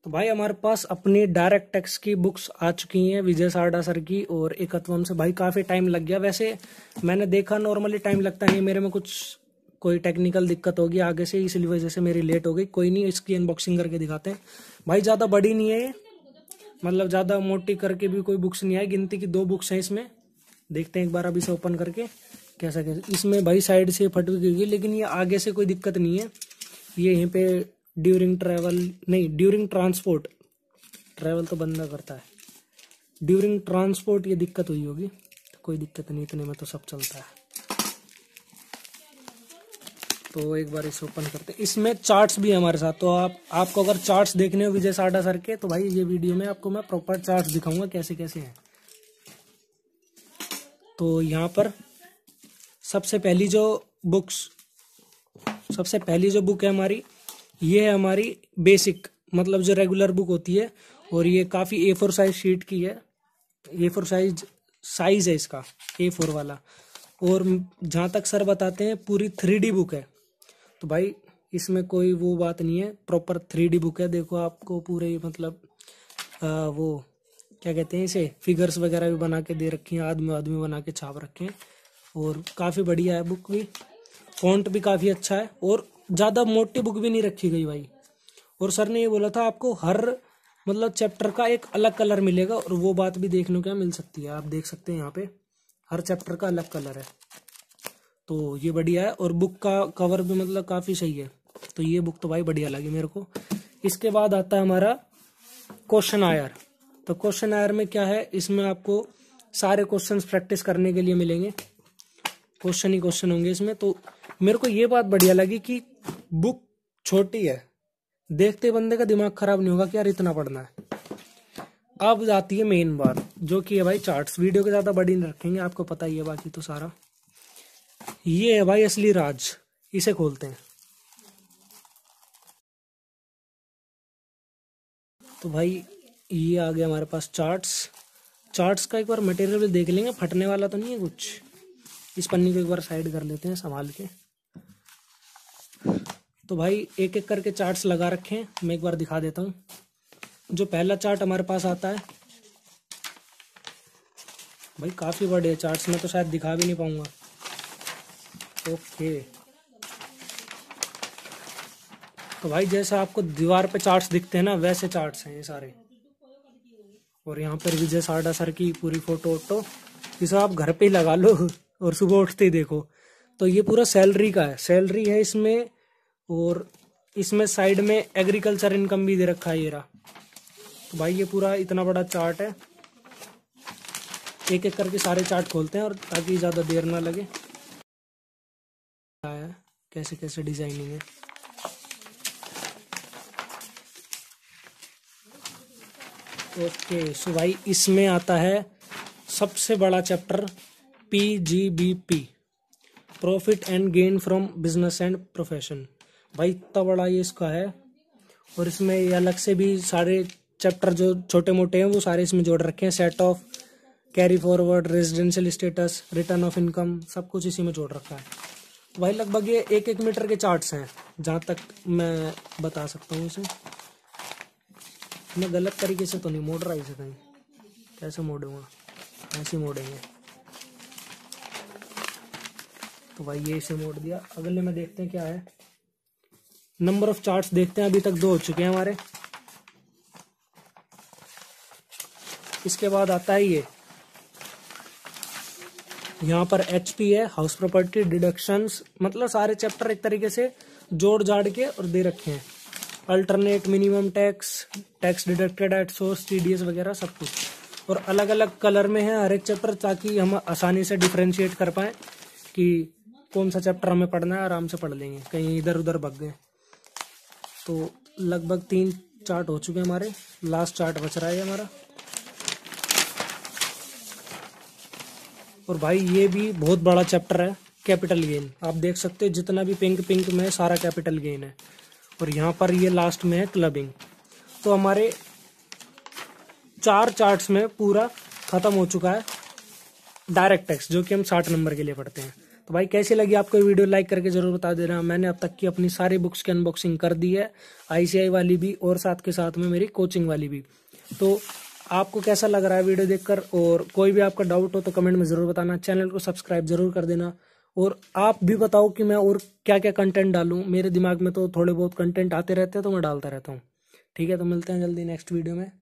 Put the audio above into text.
तो भाई हमारे पास अपनी डायरेक्ट टेक्स्ट की बुक्स आ चुकी हैं विजय सारडा सर की और एकत्वम से। भाई काफ़ी टाइम लग गया, वैसे मैंने देखा नॉर्मली टाइम लगता नहीं, मेरे में कुछ कोई टेक्निकल दिक्कत होगी आगे से, इसलिए वजह से मेरी लेट हो गई। कोई नहीं, इसकी अनबॉक्सिंग करके दिखाते हैं। भाई ज़्यादा बड़ी नहीं है ये, मतलब ज़्यादा मोटी करके भी कोई बुक्स नहीं है, गिनती की 2 बुक्स हैं इसमें। देखते हैं एक बार अभी से ओपन करके कैसा कैसा। इसमें भाई साइड से फट भी गई, लेकिन ये आगे से कोई दिक्कत नहीं है। ये यहीं पे ड्यूरिंग ट्रैवल नहीं, ड्यूरिंग ट्रांसपोर्ट, ट्रैवल तो बंदा करता है, ड्यूरिंग ट्रांसपोर्ट ये दिक्कत हुई होगी। तो कोई दिक्कत नहीं, इतने में तो सब चलता है। तो एक बार इसे ओपन करते हैं। इसमें चार्ट्स भी है हमारे साथ, तो आपको अगर चार्ट्स देखने हो विजय सारडा सर के, तो भाई ये वीडियो में आपको मैं प्रॉपर चार्ट्स दिखाऊंगा कैसे कैसे हैं। तो यहाँ पर सबसे पहली जो बुक है हमारी, ये है हमारी बेसिक, मतलब जो रेगुलर बुक होती है। और ये काफ़ी A4 साइज शीट की है, A4 साइज है इसका, A4 वाला। और जहाँ तक सर बताते हैं पूरी 3D बुक है। तो भाई इसमें कोई वो बात नहीं है, प्रॉपर 3D बुक है। देखो आपको पूरे मतलब वो क्या कहते हैं इसे, फिगर्स वगैरह भी बना के दे रखी हैं, आदमी बना के छाप रखे हैं। और काफ़ी बढ़िया है बुक भी, फॉन्ट भी काफ़ी अच्छा है और ज़्यादा मोटी बुक भी नहीं रखी गई भाई। और सर ने ये बोला था आपको हर मतलब चैप्टर का एक अलग कलर मिलेगा, और वो बात भी देखने को मिल सकती है। आप देख सकते हैं यहाँ पे हर चैप्टर का अलग कलर है, तो ये बढ़िया है। और बुक का कवर भी मतलब काफ़ी सही है, तो ये बुक तो भाई बढ़िया लगी मेरे को। इसके बाद आता है हमारा क्वेश्चन आयर। तो क्वेश्चन आयर में क्या है, इसमें आपको सारे क्वेश्चंस प्रैक्टिस करने के लिए मिलेंगे, क्वेश्चन ही क्वेश्चन होंगे इसमें। तो मेरे को ये बात बढ़िया लगी कि बुक छोटी है, देखते बंदे का दिमाग खराब नहीं होगा कि यार इतना पढ़ना है। अब आती है मेन बात, जो कि है भाई चार्ट्स। वीडियो के ज़्यादा बड़ी नहीं रखेंगे, आपको पता ही है बाकी तो सारा। ये है भाई असली राज, इसे खोलते हैं। तो भाई ये आ गया हमारे पास चार्ट्स का एक बार मटेरियल भी देख लेंगे, फटने वाला तो नहीं है कुछ। इस पन्नी को एक बार साइड कर लेते हैं संभाल के। तो भाई एक एक करके चार्ट्स लगा रखे हैं, मैं एक बार दिखा देता हूँ। जो पहला चार्ट हमारे पास आता है, भाई काफ़ी बड़े चार्ट्स में तो शायद दिखा भी नहीं पाऊंगा। ओके, तो भाई जैसा आपको दीवार पे चार्ट्स दिखते हैं ना, वैसे चार्ट्स हैं ये सारे। और यहाँ पर विजय सारडा सर की पूरी फोटो वोटो, इसे आप घर पे ही लगा लो और सुबह उठते ही देखो। तो ये पूरा सैलरी का है, सैलरी है इसमें। और इसमें साइड में एग्रीकल्चर इनकम भी दे रखा है ये रहा। तो भाई ये पूरा इतना बड़ा चार्ट है। एक एक करके सारे चार्ट खोलते हैं, और ताकि ज़्यादा देर ना लगे। कैसे कैसे डिजाइनिंग है। ओके, सो भाई इसमें आता है सबसे बड़ा chapter PGBP, profit and gain from business and profession. भाई इतना बड़ा ये इसका है। और इसमें ये अलग से भी सारे चैप्टर जो छोटे मोटे हैं वो सारे इसमें जोड़ रखे हैं। Set off, carry forward, residential status, return of income, सब कुछ इसी में जोड़ रखा है। तो भाई लगभग ये 1-1 मीटर के चार्ट्स हैं, जहाँ तक मैं बता सकता हूँ इसे। मैं गलत तरीके से तो नहीं मोड़ रहा इसे कहीं, कैसे मोड़ूंगा, ऐसे मोड़ेंगे। तो भाई ये इसे मोड़ दिया। अगले में देखते हैं क्या है, नंबर ऑफ चार्ट्स देखते हैं। अभी तक 2 हो चुके हैं हमारे। इसके बाद आता है ये, यहाँ पर HP है, हाउस प्रॉपर्टी, डिडक्शंस, मतलब सारे चैप्टर एक तरीके से जोड़ जाड़ के और दे रखे हैं। Alternate, minimum tax, tax deducted at source, TDS वगैरह सब कुछ। और अलग अलग कलर में है हर एक चैप्टर, ताकि हम आसानी से डिफ्रेंशिएट कर पाए कि कौन सा चैप्टर हमें पढ़ना है, आराम से पढ़ लेंगे, कहीं इधर उधर भग गए। तो लगभग 3 चार्ट हो चुके हैं हमारे, लास्ट चार्ट बच रहा है हमारा। और भाई ये भी बहुत बड़ा चैप्टर है, कैपिटल गेन। आप देख सकते हो जितना भी पिंक में सारा कैपिटल गेन है। और यहाँ पर ये लास्ट में है क्लबिंग। तो हमारे 4 चार्ट्स में पूरा खत्म हो चुका है डायरेक्ट टैक्स, जो कि हम 60 नंबर के लिए पढ़ते हैं। तो भाई कैसी लगी आपको वीडियो, लाइक करके जरूर बता देना। मैंने अब तक की अपनी सारी बुक्स की अनबॉक्सिंग कर दी है, ICAI वाली भी और साथ के साथ में मेरी कोचिंग वाली भी। तो आपको कैसा लग रहा है वीडियो देखकर, और कोई भी आपका डाउट हो तो कमेंट में जरूर बताना। चैनल को सब्सक्राइब जरूर कर देना, और आप भी बताओ कि मैं और क्या क्या कंटेंट डालूं। मेरे दिमाग में तो थोड़े बहुत कंटेंट आते रहते हैं तो मैं डालता रहता हूँ। ठीक है, तो मिलते हैं जल्दी नेक्स्ट वीडियो में।